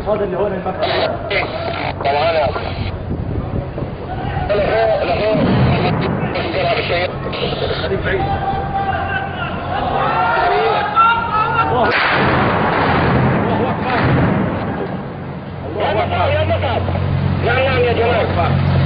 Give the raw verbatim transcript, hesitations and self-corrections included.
هذا اللي هون المكان. طبعا له له خليك بعيد. الله الله اكبر. الله اكبر. نعم نعم يا جماعه.